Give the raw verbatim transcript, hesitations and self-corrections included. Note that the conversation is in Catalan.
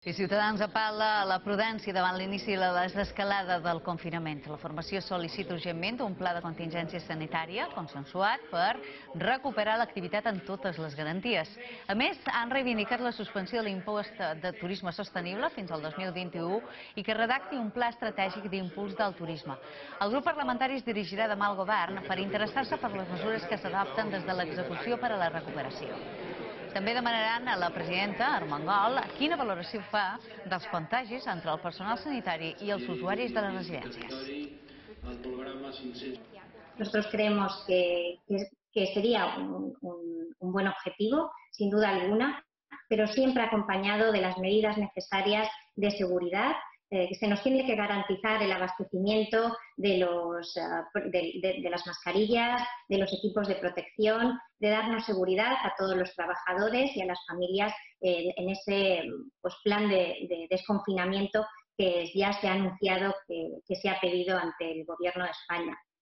I Ciutadans apel·la a la prudència davant l'inici de la desescalada del confinament. La formació sol·licita urgentment un pla de contingència sanitària consensuat per recuperar l'activitat amb totes les garanties. A més, han reivindicat la suspensió de l'impost de turisme sostenible fins al dos mil vint-i-u i que redacti un pla estratègic d'impuls del turisme. El grup parlamentari es dirigirà demà al govern per interessar-se per les mesures que s'adopten des de l'execució per a la recuperació. També demanaran a la presidenta Armengol quina valoració fa dels contagis entre el personal sanitari i els usuaris de les residències. Nosotros creemos que, que sería un, un, un buen objetivo, sin duda alguna, pero siempre acompañado de las medidas necesarias de seguridad. Eh, que se nos tiene que garantizar el abastecimiento de, los, uh, de, de, de las mascarillas, de los equipos de protección, de darnos seguridad a todos los trabajadores y a las familias eh, en ese pues, plan de, de desconfinamiento que ya se ha anunciado que, que se ha pedido ante el Gobierno de España.